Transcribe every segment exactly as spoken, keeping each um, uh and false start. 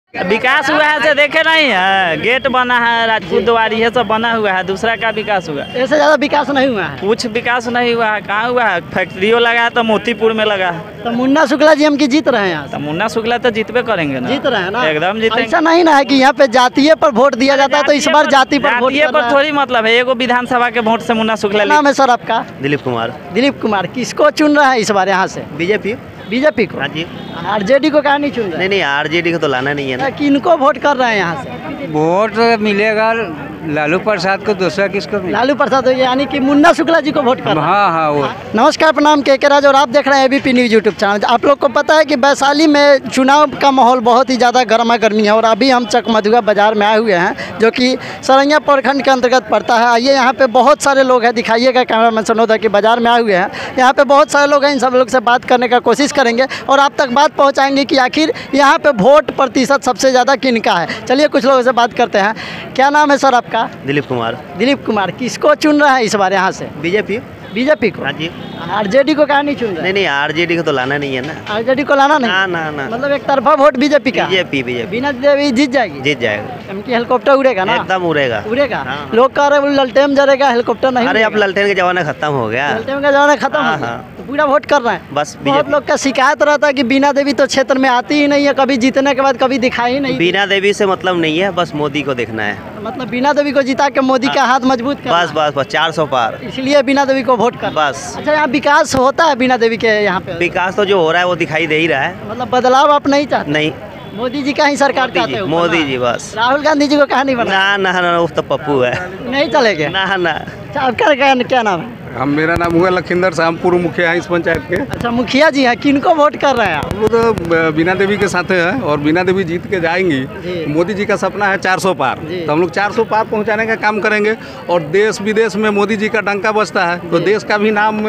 विकास हुआ है से देखे नहीं है, गेट बना है, राजपूत द्वार ये सब बना हुआ है, दूसरा का विकास हुआ है? ऐसे ज्यादा विकास नहीं हुआ है। कुछ विकास नहीं हुआ है, कहाँ हुआ है? फैक्ट्रियों लगा है तो मोतीपुर में लगा है। तो मुन्ना शुक्ला जी हम की जीत रहे हैं यहाँ तो मुन्ना शुक्ला तो जीतबे करेंगे ना, जीत रहे हैं ना, एकदम जीतेंगे। ऐसा नहीं ना है कि यहाँ पे जातीय पर वोट दिया जाता है, तो इस बार जाति पर वोट जातीय पर थोड़ी मतलब है, एगो विधानसभा के वोट से मुन्ना शुक्ला। नाम है सर आपका? दिलीप कुमार। दिलीप कुमार किसको चुन रहा है इस बार यहाँ से? बीजेपी। बीजेपी को? हाँ जी। आरजेडी को कहा नहीं चुन रहा? नहीं नहीं, आरजेडी को तो लाना नहीं है ना। किनको वोट कर रहे हैं यहाँ से? वोट मिलेगा लालू प्रसाद को, दूसरा किसको मिलेगा? लालू प्रसाद यानी कि मुन्ना शुक्ला जी को वोट कर रहे हैं। हाँ हाँ वो। नमस्कार, प्रणाम, के के राज और आप देख रहे हैं एबीपी न्यूज यूट्यूब चैनल। आप लोग को पता है कि वैशाली में चुनाव का माहौल बहुत ही ज़्यादा गर्मा गर्मी है और अभी हम चकमधुआ बाजार में आए हुए हैं जो कि सरैया प्रखंड के अंतर्गत पड़ता है। आइए, यहाँ पे बहुत सारे लोग हैं, दिखाइएगा कैमरा मैन सनोद कि बाजार में आए हुए हैं। यहाँ पे बहुत सारे लोग हैं, इन सब लोग से बात करने का कोशिश करेंगे और आप तक बात पहुँचाएंगे कि आखिर यहाँ पे वोट प्रतिशत सबसे ज़्यादा किनका है। चलिए कुछ लोगों से बात करते हैं। क्या नाम है सर आपका? दिलीप कुमार। दिलीप कुमार किसको चुन रहा है इस बार यहाँ से? बीजेपी। बीजेपी को? हाँ जी। आरजेडी को कहा नहीं चुन रहा? नहीं नहीं, आरजेडी को तो लाना नहीं है ना। आरजेडी को लाना नहीं? ना ना ना, मतलब एक तरफा वोट बीजेपी का? BJP BJP. बीना देवी जीत जाएगी? जीत जाएगा। उनकी हेलीकॉप्टर उड़ेगा ना? एकदम उड़ेगा। उड़ेगा। हाँ। लोग कह रहे हैं ललटेन जरेगा, हेलीकॉप्टर नहीं। अरे अब ललटेन का जमाना खत्म हो गया। ललटेन का जमाना खत्म हो गया, तो पूरा वोट कर रहे हैं बस। बहुत लोग का शिकायत रहता है कि बीना देवी तो क्षेत्र में आती ही नहीं है, कभी जीतने के बाद कभी दिखाई नहीं। बीना देवी से मतलब नहीं है, बस मोदी को देखना है। मतलब बीना देवी को जिता के मोदी का हाथ मजबूत कर, बस बस बस चार सौ पार, इसलिए बीना देवी को वोट कर। बस। अच्छा, यहाँ विकास होता है बीना देवी के यहाँ पे? विकास तो जो हो रहा है वो दिखाई दे ही रहा है। मतलब बदलाव आप नहीं चाहते? नहीं, मोदी जी का ही सरकार चाहते हो? मोदी जी बस। राहुल गांधी जी को कहा नहीं बना? ना ना ना, वो तो पप्पू है, नहीं चलेगा ना ना। अच्छा, आपका क्या, क्या नाम है? हम मेरा नाम हुआ लखिंदर साहब, पूर्व मुखिया है इस पंचायत के। अच्छा, मुखिया जी हैं, किनको वोट कर रहे हैं? वो तो बीना देवी के साथ है और बीना देवी जीत के जाएंगी। मोदी जी का सपना है चार सौ पार, तो हम लोग चार सौ पार पहुंचाने का काम करेंगे और देश विदेश में मोदी जी का डंका बजता है, तो देश का भी नाम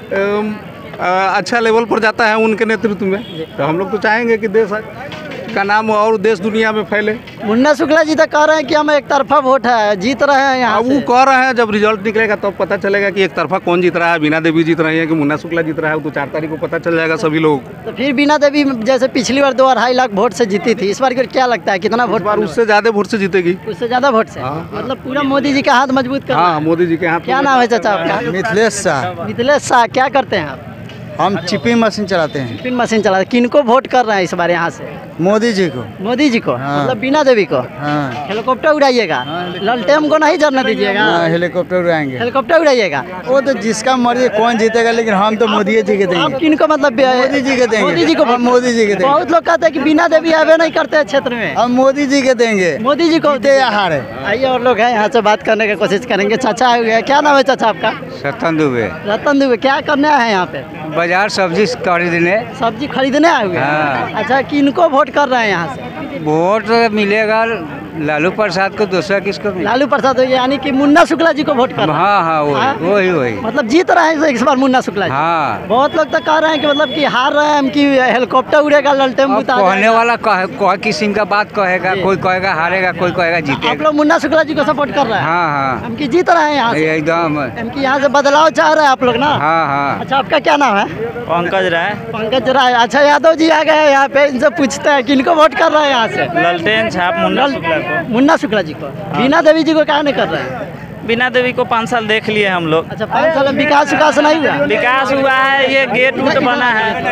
अच्छा लेवल पर जाता है उनके नेतृत्व में। तो हम लोग तो चाहेंगे कि देश का नाम और देश दुनिया में फैले। मुन्ना शुक्ला जी तो कह रहे हैं कि हम एक तरफा वोट है, जीत रहे हैं यहाँ से। वो कह रहे हैं, जब रिजल्ट निकलेगा तब तो पता चलेगा कि एक तरफा कौन जीत रहा है, बीना देवी जीत रही है कि मुन्ना शुक्ला जीत रहा है। तो चार तारीख को पता चल जाएगा सभी लोग। तो फिर बीना देवी जैसे पिछली बार दो अढ़ाई लाख वोट से जीती थी, इस बार क्या लगता है कितना वोट? बार उससे ज्यादा वोट से जीतेगी। उससे ज्यादा वोट से? मतलब पूरा मोदी जी का हाथ मजबूत कर। हाँ, मोदी जी के हाथ। क्या नाम है चाचा आपका? मिथिलेश शाह। मिथिलेश शाह, क्या करते हैं आप? हम चिपिंग मशीन चलाते हैं। चिपिंग मशीन चलाते हैं। किनको वोट कर रहे हैं इस बार यहाँ से? मोदी जी को। मोदी जी को? हाँ। मतलब बीना देवी को? हाँ। हेलीकॉप्टर उड़ाइएगा? ललटेन को नहीं जरने दीजिएगा? हेलीकॉप्टर उड़ाएंगे। हेलीकॉप्टर उड़ाइएगा? वो तो जिसका मर्जी कौन जीतेगा, लेकिन हम तो मोदी जी के देंगे। आप किनको मतलब? मोदी जी के देंगे। मोदी जी को? मोदी जी के देंगे। बहुत लोग कहते हैं कि बीना देवी आवे नहीं करते क्षेत्र में। हम मोदी जी के देंगे। मोदी जी को जीते या हारे। आइए, और लोग हैं यहाँ से बात करने की कोशिश करेंगे। चाचा आए हुए हैं, क्या नाम है चाचा आपका? रतन दुबे। रतन दुबे, क्या करने आए हैं यहाँ पे? बाजार सब्जी खरीदने। सब्जी खरीदने आए हुए हैं? हाँ। अच्छा, किनको वोट कर रहे हैं यहाँ से? वोट मिलेगा लालू प्रसाद को, दूसरा किसको मिलेगा? लालू प्रसाद यानी कि मुन्ना शुक्ला जी को वोट कर रहे हैं? हाँ हाँ वही वही वही। मतलब जीत रहे हैं इस बार मुन्ना शुक्ला जी? हाँ। बहुत लोग तो कह रहे हैं कि मतलब कि हार रहे हैं हम, कि हेलीकॉप्टर उड़ेगा, ललटेन बुता कहने वाला कोई किस्म का बात कहेगा, कोई कहेगा हारेगा, कोई कहेगा जीतेगा। आप लोग मुन्ना शुक्ला जी को सपोर्ट कर रहे हैं? हाँ हाँ। हम की जीत रहे हैं यहाँ से? एकदम। हम की यहाँ से बदलाव चाह रहे हैं आप लोग ना? हाँ हाँ। अच्छा, आपका क्या नाम है? पंकज राय। पंकज राय। अच्छा, यादव जी आ गए यहाँ पे, इनसे पूछते हैं किनको वोट कर रहे हैं यहाँ से? ललटेन छाप मुन्ना शुक्ला को। मुन्ना शुक्ला जी को? बीना देवी जी को क्या नहीं कर रहे हैं? बिना देवी को पाँच साल देख लिए हम लोग। अच्छा, पाँच साल में विकास विकास नहीं हुआ? विकास हुआ है, ये गेट उट बना है।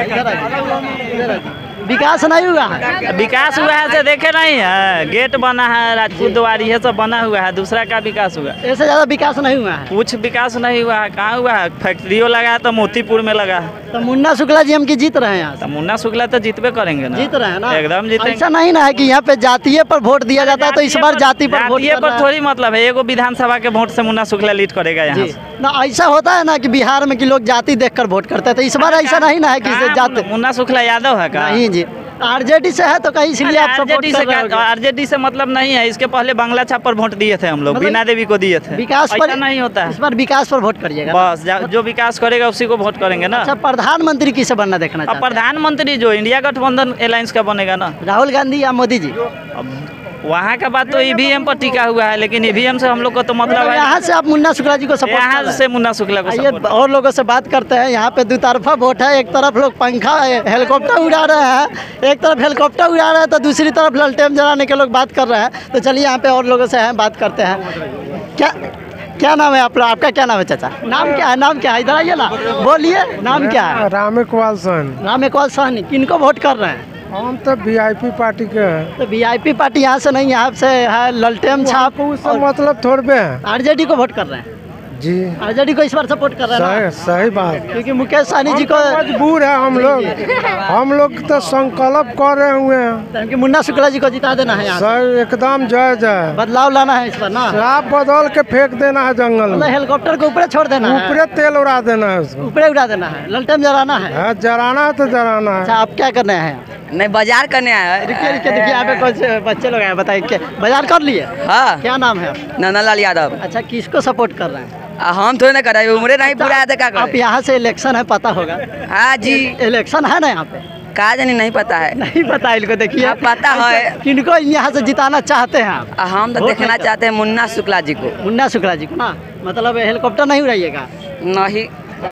विकास नहीं हुआ है? विकास हुआ है से देखे नहीं है, गेट बना है, राजपूत द्वार ये सब बना हुआ है, दूसरा का विकास हुआ? ऐसे ज्यादा विकास नहीं हुआ है। कुछ विकास नहीं हुआ है, कहाँ हुआ है? फैक्ट्रियों लगा है तो मोतीपुर में लगा है। तो मुन्ना शुक्ला जी हम की जीत रहे हैं यहाँ? तो मुन्ना शुक्ला तो जीतबे करेंगे ना। जीत रहे हैं ना, एकदम जीतेंगे। ऐसा नहीं ना है कि यहाँ पे जातीय पर वोट दिया जाता है, तो इस बार जाति पर वोट जातीय पर थोड़ी मतलब है, एगो विधानसभा के वोट से मुन्ना शुक्ला लीड करेगा यहाँ से। ना ऐसा होता है ना कि बिहार में कि लोग जाति देखकर वोट करते हैं, तो इस बार ऐसा नहीं ना है कि जाति। मुन्ना शुक्ला यादव है का? नहीं जी, आरजेडी से है तो कहीं इसलिए आप सपोर्ट कर रहे हो? आरजेडी से मतलब नहीं है, इसके पहले बांग्ला छाप पर वोट दिए थे हम लोग, बीना देवी को दिए थे। विकास पर नहीं होता है, इस बार विकास पर वोट करिएगा बस, जो विकास करेगा उसी को वोट करेंगे ना। अच्छा, प्रधानमंत्री किसे बनना देखना चाहते हैं? प्रधानमंत्री जो इंडिया गठबंधन अलायंस का बनेगा ना, राहुल गांधी या मोदी जी? वहाँ का बात तो ईवीएम पर टिका हुआ है, लेकिन ईवीएम से हम लोग को तो मतलब है यहाँ से आप मुन्ना शुक्ला जी को सपोर्ट कर यहाँ रहे हैं। से मुन्ना शुक्ला को आइए support। और लोगों से बात करते हैं। यहाँ पे दो तरफा वोट है, एक तरफ लोग पंखा हेलीकॉप्टर उड़ा रहे हैं, एक तरफ हेलीकॉप्टर उड़ा रहे हैं तो दूसरी तरफ ललटेन जलाने के लोग बात कर रहे हैं। तो चलिए यहाँ पे और लोगों से हैं बात करते हैं। क्या क्या नाम है आप लोग? आपका क्या नाम है चाचा? नाम क्या है? नाम क्या है? इधर आइए ना, बोलिए नाम क्या है? राम इकबाल सहनी। राम इकबाल सहनी। किनको वोट कर रहे हैं? हम तो वीआईपी पार्टी के हैं। तो वीआईपी पार्टी यहाँ से नहीं, यहाँ से है ललटेन छाप। उससे मतलब थोड़े हैं। आरजेडी को वोट कर रहे हैं जी, आरजेडी को इस बार सपोर्ट कर रहे हैं ना? सही सही बात। क्योंकि मुकेश सहनी जी को मजबूर है हम लोग, हम लोग तो संकल्प कर रहे हुए हैं क्योंकि मुन्ना शुक्ला जी को जिता देना है यहाँ से। सही एकदम जय जय। बदलाव लाना है इस बार ना? शराब बदल के फेंक देना है जंगल मतलब में, हेलीकॉप्टर को ऊपर छोड़ देना है, ऊपरे तेल उड़ा देना है उसको। ऊपर उड़ा देना है, ललटेन जलाना है। हाँ, जराना है तो जराना अच्छा है। आप क्या करने आए हैं? नहीं बाजार करने आया है। रुकिए रुकिए देखिए यहाँ पे कुछ बच्चे लोग आए, बताइए क्या बाजार कर लिए? हाँ क्या नाम है आप? नंदलाल यादव। अच्छा किसको सपोर्ट कर रहे हैं? आ, हम थोड़े ना कर रहे, उम्र नहीं पूरा है तो क्या आप करें। यहाँ से इलेक्शन है पता होगा? हाँ जी, इलेक्शन है ना यहाँ पे? कहा जानी नहीं पता है। नहीं पता है इनको, देखिए हाँ, पता है। किनको यहाँ से जिताना चाहते हैं आप? आ, हम तो वोट देखना देकर। चाहते हैं मुन्ना शुक्ला जी को। मुन्ना शुक्ला जी को ना? मतलब हेलीकॉप्टर नहीं उड़ाइएगा? नहीं